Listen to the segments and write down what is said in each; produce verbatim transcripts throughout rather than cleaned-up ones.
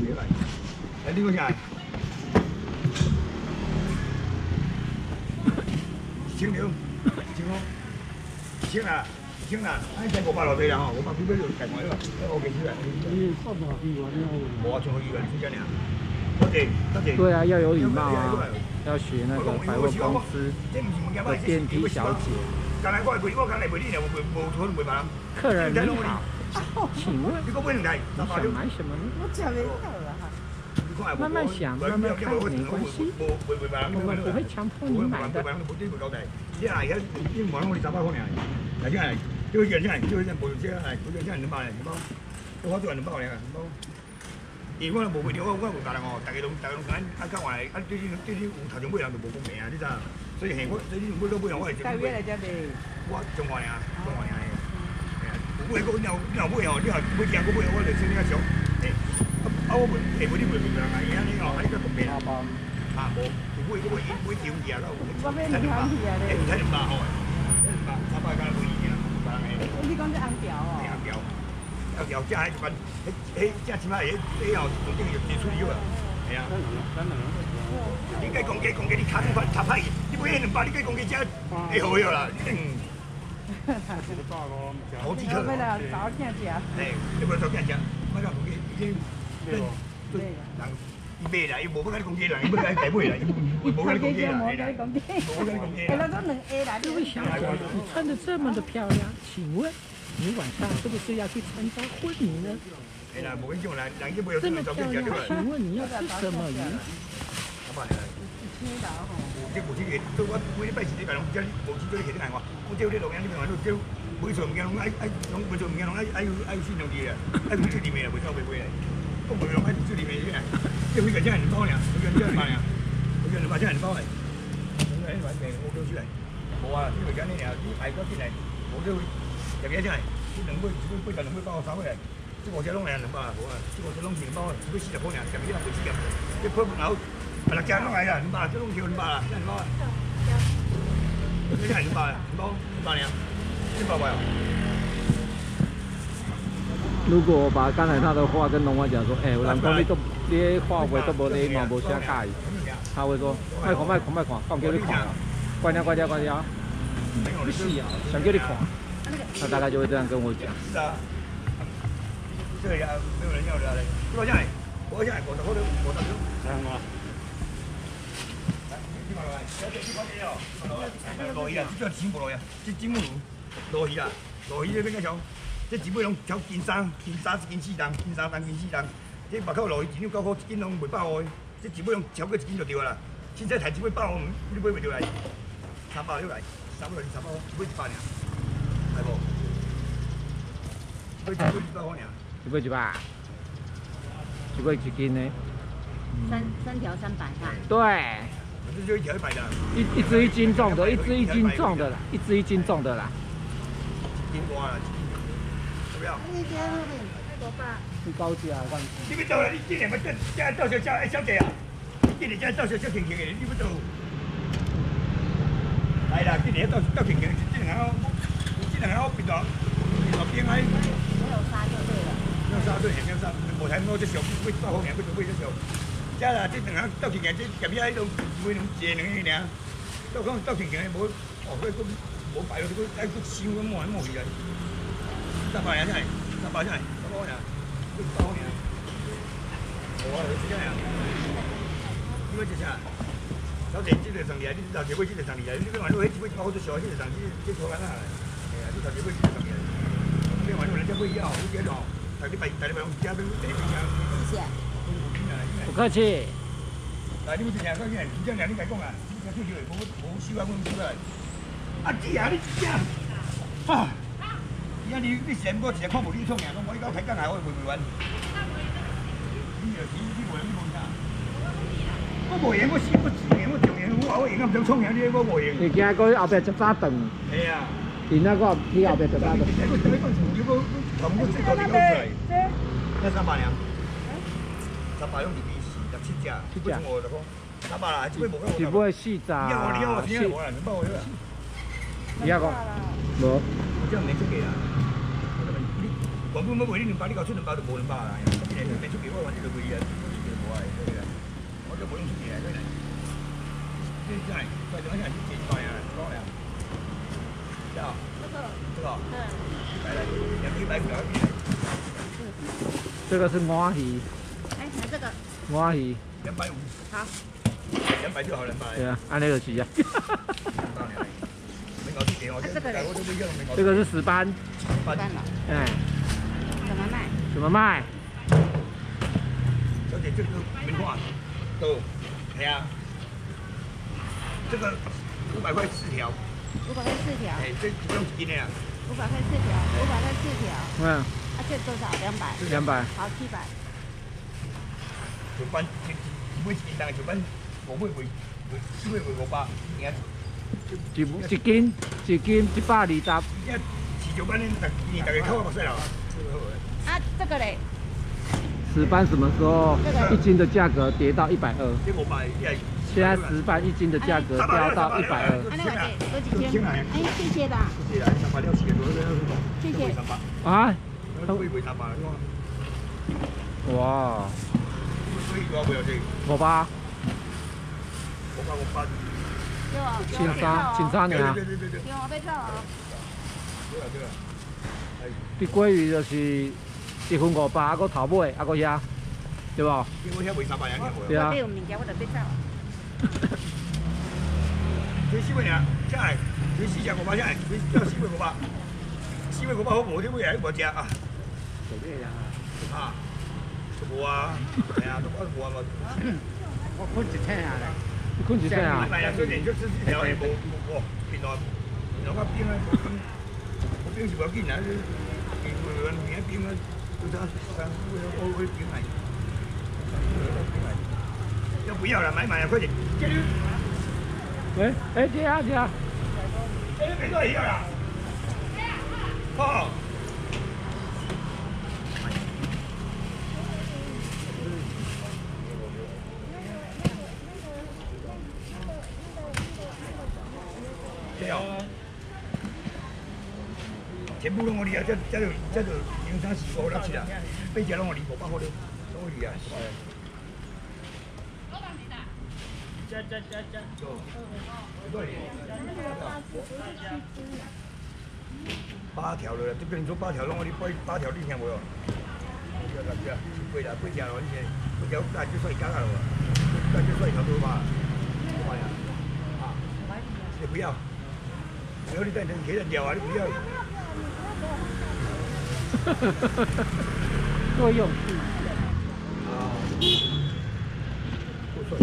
起来。来，你过下来。清流，清风，清啦，清啦，哎，才五百落地啦吼，五百几块就计完了，OK 起来。 你算好几元了？ 无啊，算好几元，是这样。多谢，多谢。 对啊，要有礼貌啊，要学那个百货公司的电梯小姐。 刚才我来陪，我刚来陪你呢，无无可能陪别人。 客人你好，请问你讲买两台， 你想买什么呢？ 我吃不到了哈。 慢慢想，慢慢看，没关系。我们不会强迫你买的。 你来遐，你买我哋三百块尔，来进来，就一进来，就一进无这来，不就这两包嘞，两包，我做两包嘞，两包。因为我无卖着，我我有家人哦，大家拢大家拢讲，啊讲话来，啊最近最近有头前买人就无讲名啊，你知？所以现我最近买到买人，我係正买。我中华尔，中华尔诶。有买过，你若你若买哦，你若买惊我买，我就先你较俗。啊，我问，下回你问问人啊，伊安尼哦，安尼个特别啊，啊无，有买我买买条鱼啊，咯， 我买两条鱼啊咧， 诶，睇两百吼，两百，三百加两百二啊，别人诶。 你讲这红条哦？ 红条，红条，这迄一般，迄迄这起码迄迄后从顶就接出去了，系啊。你计讲计讲计，你卡住发卡歹，你买迄两百，你计讲计这会好个啦，嗯。好几颗。 为了早点吃。 诶，你为了早点吃，买个讲计已经。对，对，人伊买啦，伊无要甲你讲价啦，伊要甲你改买啦，伊无甲你讲价啦，无甲你讲价，无甲你讲价。哎，那都两 A 啦。 这位小姐，你穿得这么的漂亮，请问你晚上是不是要去参加婚礼呢？ 哎啦，无跟你讲啦，人家没有这么漂亮，请问你要吃什么鱼？ 老板， 青岛吼。 这无这个，做我每礼拜是你讲，叫你无这做你下来我，我叫你录音，你讲话，叫每做物件拢爱爱，拢每做物件拢爱爱有爱有信用字啦，爱有出里面啦，袂走袂袂啦。我唔用喺出里面嘅，即係每個真係兩包嘅，每個人真係買啊，每個人買真係兩包嚟。咁你買咩？我叫出嚟，冇啊！呢個緊呢又啲大哥啲嚟，我都入嘢真係，啲兩杯只杯杯就兩杯包我手嚟，即係我隻窿嚟兩包啊，好啊！即係我隻窿全包，只杯四十塊嘅，入邊兩杯四十，一杯半口，係啦，隻窿嚟啦，兩包，隻窿條兩包啦，一兩包啊，呢啲係兩包啊，兩包兩包嚟啊，一包位啊。 如果我把刚才他的话跟龙王讲说，哎、欸，有人讲你都你话话都无礼貌，无啥介意，他会说，卖看卖看卖看，放叫你看啊，关掉关掉关掉，不是啊，想叫你看，他大概就会这样跟我讲。 是啊，这个也没有人要的嘞，多少钱？多少钱？我的我的我的六，来嘛。来，几毛来？这这几毛钱哦？落鱼啊，这叫钱无落鱼啊，这金木落鱼啊，落鱼这边个小。这一尾拢挑金三、金三一斤四重，金三重、金四重。这目口落去一两九块，一斤拢卖百块。这一尾拢超过一斤就对啦。凊彩抬一尾百块，你买袂着来。三百六来，三百六三百块，一尾一百尔，系无？一尾一尾一百块尔。 一尾一百，一尾一斤呢？ 三三条三百哈。 对。 这就一条一百的。 一一只一斤重的，一只一斤重的啦，一只一斤重的啦。 一斤多啦。不要。 你家那边多大？ 最高价万。 你要做啦？你今年要这这到时小小姐啊？今年这到时小轻轻的，你要做？来啦，今年到到轻轻，这两个这两个变到变到边海。 没有杀就对了。 没有杀对，没有杀，无睇我只小，不到后年不做不只小。这啦，这两个到轻轻，这入边喺度每两借两个尔。到讲到轻轻无，哦，佢佢冇摆到佢喺佢燒咁冇冇去啊！三百人真係，三百真係，三百人，一百人。冇啊，你真係啊！呢個就是啊，小姐這個上嚟啊，你頭前尾這個上嚟啊，你講話你迄一尾一百好多小，這個上這這錯緊啦，係啊，你頭前尾這個上嚟啊，你講話你人家尾要，你幾多？大禮拜大禮拜五加俾第一邊啊。 謝謝。 不客氣。 嗱，你冇正常講嘅，唔正常你解講啊，你講出去冇冇燒啊，冇燒啊！阿姐啊，你姐啊，哈！而家你你成個成日看無你創嘢，我依家睇間下我會唔會揾？你又你你無人你冇啥？我無型，我試我試型，我做型，我我型啊唔想創嘢，你我無型。 你今日個後邊食沙頓。係啊。然後個你後邊食沙頓。 我我我如果同我即個點講出嚟？一三百兩。三百兩二二十七隻，七隻我就講三百啦，只不過冇。只不過四隻。你好，你好，你好，我嚟，你幫我咗啦。你阿個？冇。我真係未出嘅啦。你原本冇賣你兩百，你搞出兩百就冇兩百啦。今年未出嘅，我揾你兩個月。 这个是蛙鱼， 哎，拿这个， 蛙鱼， 两百五， 好， 两百就好，两百。 对啊，按那个起啊。 没搞定点哦，这个我都不要，没搞定。 这个是石斑， 办了， 哎， 怎么卖？ 怎么卖？ 小姐，这个棉花都，哎呀，这个五百块四条， 五百块四条， 哎，这不用几斤的呀？ 五百块四条，五百块四条， 嗯， 啊，这多少？两百， 两百。 好，七百。 就班就每一斤大概就班五百块，四百块五百，你看。 一一斤一斤一百二十。 现在市场班呢，大你大概看我目屎了。 啊，这个嘞？ 石斑什么时候一斤的价格跌到一百二？ 这五百， 现在石斑一斤的价格掉到一百二。 啊，那个给多几千？哎，谢谢的。 谢谢，三百六七个多， 谢谢。 啊？ 都会为三百， 哇！ 所以我不要这个。 五百。 五百五百。 青沙，青沙尔。 对对对对。 给我被照啊。 对啊对啊。 啲鲑鱼就是一份五百，啊个头尾，啊个遐，对无？ 因为遐卖三百样， 对啊。 我有物件我就被照。 最四百尔，真系最四只五百真系，最只四百五百，四百五百好无啲咩嘢无只啊？做咩呀？啊，冇啊，系啊，都冇啊嘛。 我困一天下来。 你困几岁啊？ 系啊，最近出出条嘢冇冇，原来原来我边咧，我边是要紧啊，变过来变变啊，就这三我我我变来，要不要了？买买啊，快点！ 喂，哎，姐啊姐啊， 哎，别多要啦。哦。对哦。全部拢我哩啊，这这就这就零三四五六七啊，八只拢我哩五百块了，拢我哩啊。加加加加。八条了，这边说八条拢我哩八八条，你听无哟？对啦对啦，贵啦，贵条咯，你听，贵条大就算一加啦咯，大就算一条多吧。啊，你不要。然后你再能给人聊啊，你不要。 多用。 啊。不错。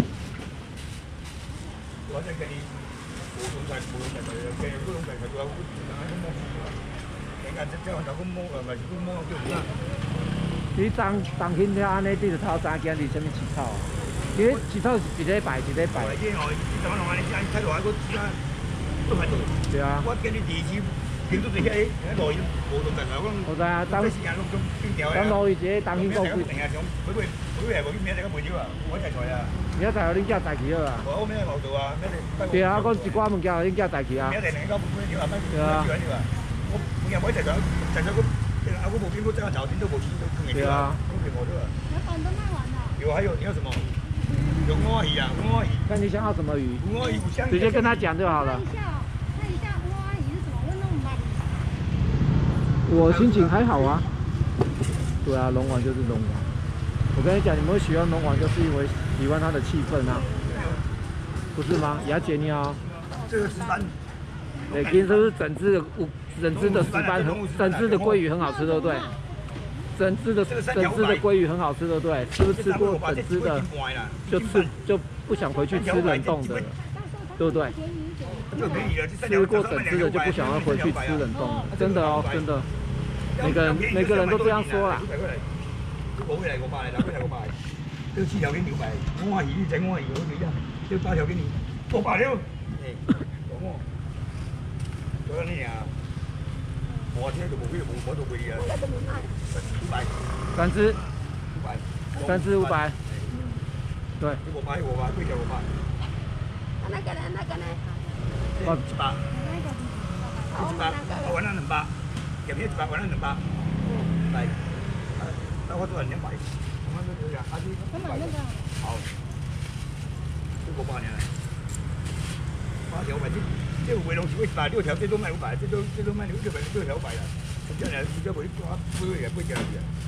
我再给你补充菜，补充菜，给补充菜，主要补充啥个么？你看这这样，那个么，呃，是个么叫啥？ 你当当天遐安尼对着头三件是啥物饲草啊？因为饲草是一礼拜一礼拜。 对哦，你怎么弄啊？你这太多还个其他都还多。 对啊。 我给你第一次听到这些，那路已无动静啦，我。 我知啊，当时间拢总变调当路伊一个当天够贵。 定下上，每个每个系无去明仔个卖少啊，我才在啊。 明仔载互恁囝载去好啊。 我明仔冇做啊，明仔。 对啊，我一寡物件互恁囝载去啊。 明仔定到半半条啊，半对啊。 我每日每日就就就个，啊，我无见过这样早点都无去都空对啊。空给我对吧？ 老板都卖完了。 有还有你要什么？有乌鱼啊，乌鱼。 看你想要什么鱼？ 乌鱼有香。 直接跟他讲就好了。 看一下哦，看一下乌鱼是什么？我弄不我心情还好啊。对啊，龙王就是龙王。我跟你讲，你们会喜欢龙王，就是因为喜欢它的气氛啊，不是吗？雅姐你好。 这个石斑。 哎，今天是不是整只的整只的石斑很，整只的鲑鱼很好吃，对不对？整只的整只的鲑鱼很好吃，对不对？是不是吃过整只的就吃就不想回去吃冷冻的了，对不对？吃过整只的就不想要回去吃冷冻了，真的哦，真的。每个人每个人都这样说啦。 五回来五百，六回来五百，这四条给你六百，五花鱼你整五花鱼好几样，这八条给你五百了。哎，懂冇？做緊呢啊！我聽就冇飛，冇冇做貴啊！五百。三隻。五百。 三隻五百。對。 五百五百，貴就五百。 那個呢？那個呢？ 哦，一百。一百，我揾兩兩百，入邊一百揾兩兩百。嗯。係。那我做人兩百。咁樣都要啊！阿啲。咁啊，那個。好。都五百年。八條咪啲。这回龙是一百六条，最多卖五百，最多最多卖六六百六条五百了。这样呢，比较会抓，不会也不会这样子。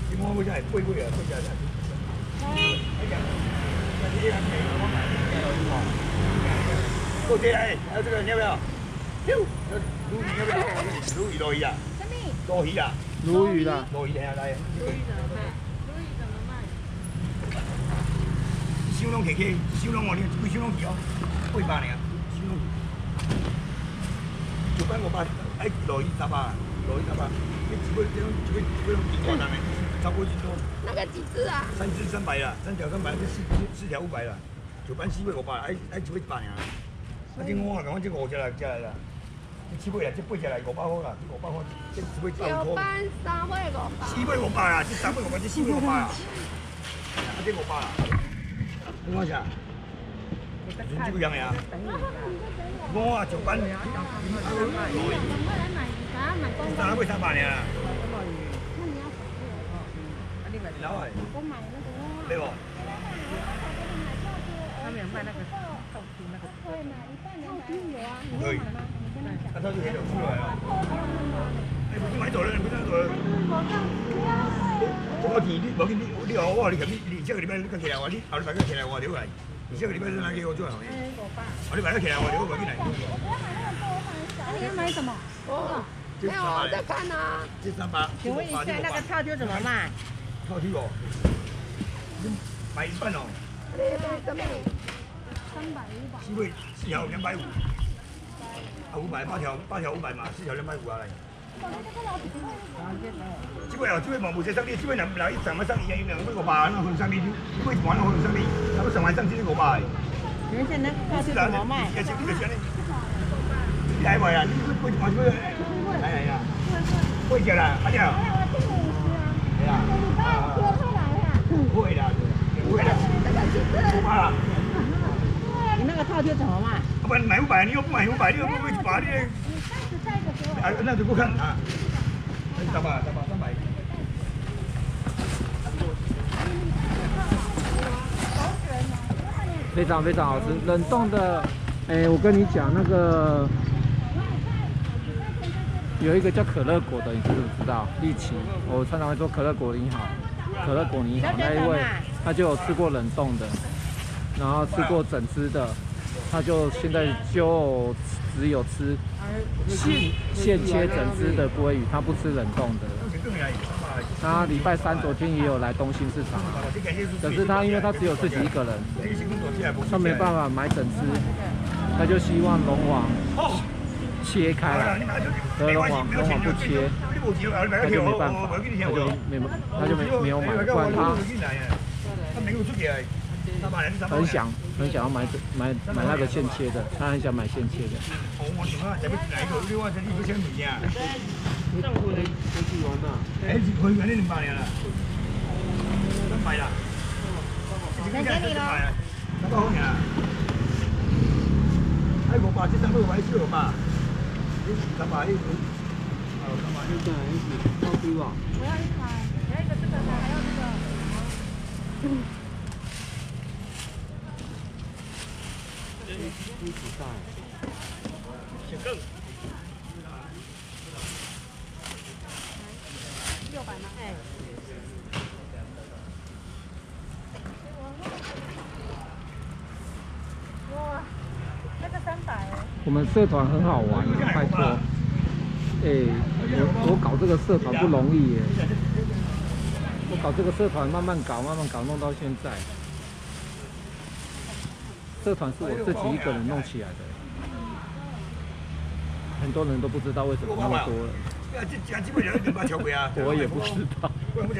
你摸不下来，贵贵啊，贵下来。哎呀，那这个还没有我买的。够这哎，还有这个你要不要？哟，鲈鱼要不要？鲈鱼鲈鱼啊？ 什么？ 鲈鱼啊？ 鲈鱼啦， 鲈鱼来来。 鲈鱼怎么卖？鲈鱼怎么卖？ 小龙客客，小龙我呢，几小龙鱼哦，八百呢，小龙鱼。一般五百，哎，鲈鱼三百，鲈鱼三百，你一尾这种一尾一尾龙挺大张的，超过一多。 那个几只啊？ 三只三百啦，三条三百，这四四条五百啦，一般四尾五百，哎哎一尾一百尔。啊，这我讲这五只来只来啦，这七尾啦，这八只来五百块啦，这五百块，这一尾百五块。 有班三尾五百。 四尾五百啦，这三尾五百，这四尾五百啦，啊这五百啦，你讲啥？你这个样的啊？我啊上班， 赶快来买，赶快买公三尾三百尔。 那你要什么？ 老哎， 我买那个。 对不？ 他们有卖那个豆腐那个。 会买一半两百有啊，你可以。 买吗？你跟他讲。 他到就可以走出来了。哎，不是买走了，你不能走了。我提你，我跟你，你话我，你琴日你这个礼拜你跟起来话，你后礼拜跟起来话，了解。你这个礼拜是哪给我做好的？我礼拜跟起来话，了解我进来。 你要买什么？哦，没有啊，在看啊。 这三百。 请问一下，那个套丢怎么卖？ 套丢哦，买一半哦。 什么？三百五百。 四尾四条两百五，啊五百八条八条五百嘛，四条两百五啊来。这位哦，这位毛无这生意，这位人来上乜生意啊？两尾五百，那份生意，这位玩那份生意，他们上万生意五百。 请问一下，那个套丢怎么卖？ 你你来买啊？你你你买这个？哎呀，贵着啦，阿娘。系啊。贵啦，贵啦。五百啦。 你那个套丢怎么卖？ 要不然买五百，你又不买五百，你又不会去把你。啊，那就不看啊。三百，三百，三百。 非常非常好吃，冷冻的。哎，我跟你讲，那个有一个叫可乐果的，你知不知道？丽奇，我常常会说可乐果你好，可乐果你好。那一位他就有吃过冷冻的，然后吃过整只的，他就现在就只有吃现现切整只的鲑鱼，他不吃冷冻的。他礼拜三昨天也有来东兴市场，可是他因为他只有自己一个人，他没办法买整只，他就希望龙王切开来，可龙王龙王不切，他就没办法，他就没他就没没有买，不然他很想很想要买买买那个现切的，他很想买现切的。政府的飞机完了， 哎，是可以买你两百年了，两百啦， 再给你了， 三百块钱，哎，五百，这三百五百，四百五百，三百一，哦，三百一，这样一起超低啊！ 我要一盘，我要一个这个，还要这个。嗯。 一起上， 小更。 六百吗？哎。哇，那个三百。 我们社团很好玩，拜托。哎，我我搞这个社团不容易耶。我搞这个社团慢慢搞，慢慢搞，弄到现在。社团是我自己一个人弄起来的，很多人都不知道为什么那么多人。我也不知道。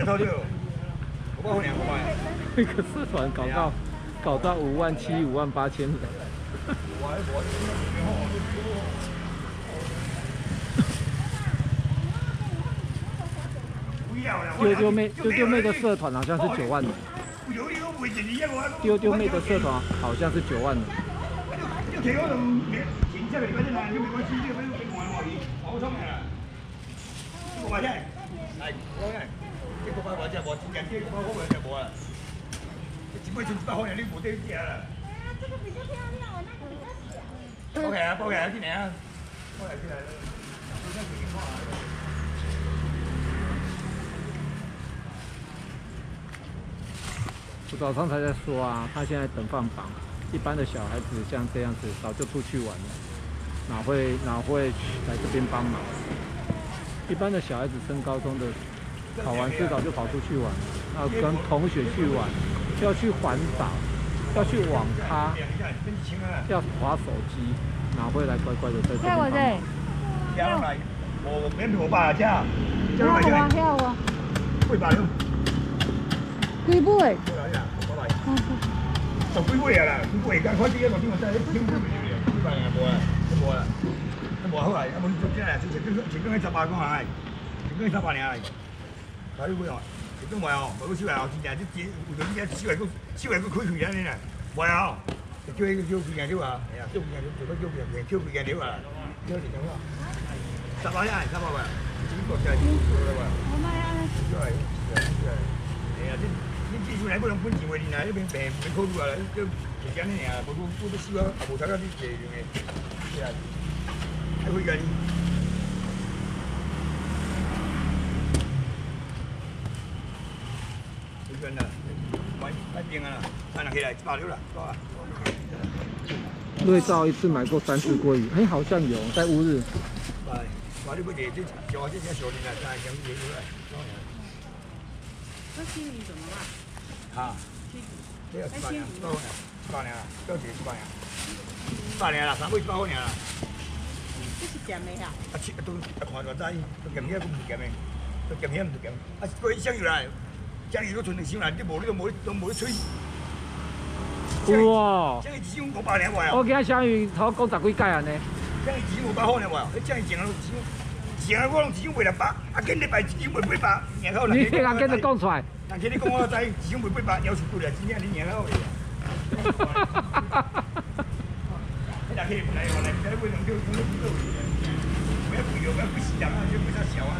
那个社团搞到搞到五万七、五万八千人。丢丢妹丢丢妹的社团好像是九万人。丢丢妹的社团好像是九万人。这个百块只无，真正这个百块就无啊！一百剩一百块，你无得食啦。这个比较漂亮，那个比较小。包起来，包起来，进来啊！包起来，进来了。 我早上才在说啊，他现在等放榜，一般的小孩子像这样子早就出去玩了，哪会哪会来这边帮忙？一般的小孩子升高中的，考完试早就跑出去玩了，要跟同学去玩，要去环岛，要去网咖，要滑手机，哪会来乖乖的在这边帮忙？ 加落来，我免五百加，加落来我加， 晓我， 八百了。 几尾？ 过来呀，过来。十几尾啊啦，几尾刚开始个路顶我在听不着咧，几百啊无啊，无啊，无好啊，啊无你做啥啦？就前前前前十八个啊，前十八年啊，睇尾哦，前边袂哦，无收来哦，真正即钱有着你只收来个收来个开开安尼啦，袂哦，就叫伊叫几件料啊，哎呀，叫几件料，做乜叫几件，叫几件料啊，叫几件料，十八年，十八万，真国家真多啦哇， 我买啊， 叫来，叫来，哎呀，你。你技术来不能本钱话，你那那边病没考虑啊，就就讲你啊，不不不都死啊，也无睇到你这样的，是啊，还会干。会干啦，买买饼啊啦，买两起来八六啦，够啊。 瑞兆一次买过三次鲑鱼，哎，好像有在乌日。 哎，八六不得，这小这些小的啦，三两几出来， 那青鱼怎么办？ 啊，这个十八年，十八年，十八年啦，多少十八年？十八年啦，三尾十八年啦。 这是咸的呀？ 啊，切都啊看大仔，都咸遐，都唔咸的，都咸遐唔咸。啊，过去香油啦，香油都存两箱啦，你无你都无都无吹。 哇！ 香油一箱五百两外哦。 我今香鱼头讲十几届安尼。 香油一箱五百块两外哦，你香油前啊一箱，前啊我拢一箱卖六百，啊今日卖一箱卖八百，然后你这个跟着讲出来。 人家你讲我知，一箱卖八百，要求对啦，真正你然后的。你若去来话来，你买两条，两条几多位？不要贵哦，不要贵死人啊，就比较小啊。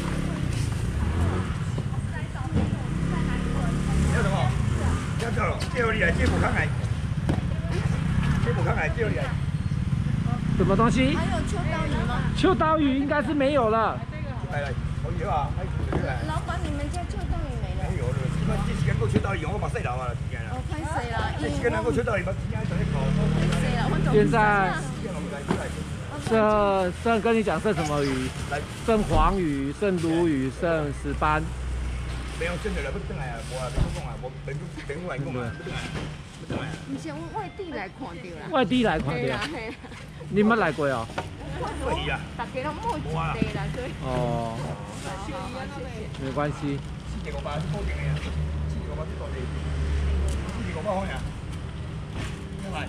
要什么？要到了，借我你来，借我看来，借我看来，借我你来。 什么东西？ 还有秋刀鱼吗？ 秋刀鱼应该是没有了。 来来，可以啊，还可以来。 老板，你们家秋刀鱼没了？ 没有了，这时间够秋刀鱼，我把细佬啊，时间啦。 哦，拍谁啦？ 这时间能够秋刀鱼，把时间在那搞。 谁啦？我现在剩剩跟你讲剩什么鱼？剩黄鱼、剩鲈鱼、剩石斑。 没有真的了，不等来啊，我啊，别讲啊，我别别我来讲啊，不等来，不等来。 以前外地来看到啦。 外地来看到。你们来过哦？ 可以啊。 大家拢冇一地啦，所以。 哦。没关系。 四千五百是固定的呀，四千五百是固定，四千五百块呀。来。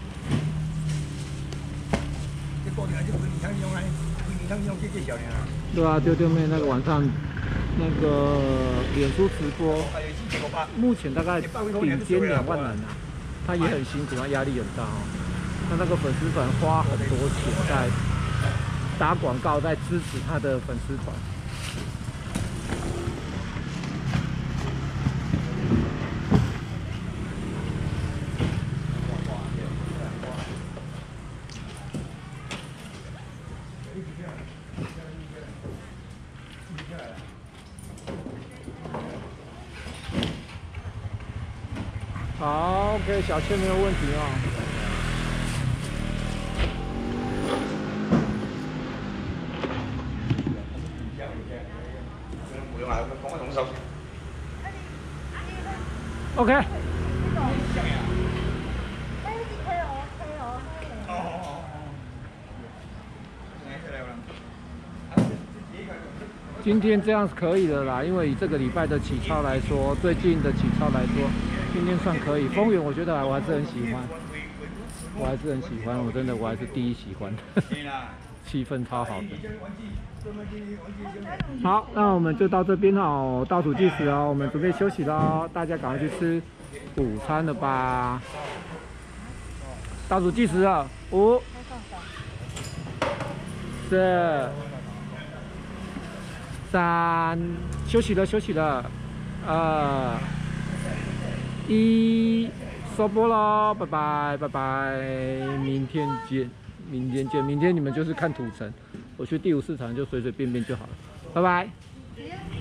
这固定啊，这规年厂用来，规年厂用这介绍呢。 对啊，丢丢妹那个晚上那个脸书直播，目前大概顶尖两万人啊，他也很辛苦，他压力很大哦。他那个粉丝团花很多钱在打广告，在支持他的粉丝团。好 ，OK， 小倩没有问题哦。OK。今天这样是可以的啦，因为以这个礼拜的起操来说，最近的起操来说，今天算可以。丰原我觉得我还是很喜欢，我还是很喜欢，我真的我还是第一喜欢，气氛超好的。好，那我们就到这边哦，倒数计时哦，我们准备休息喽，大家赶快去吃午餐了吧。倒数计时了，五、四。三，休息了，休息了。二，一，收播喽，拜拜，拜拜，明天见，明天见，明天你们就是看土城，我去第五市场就随随便便就好了，拜拜。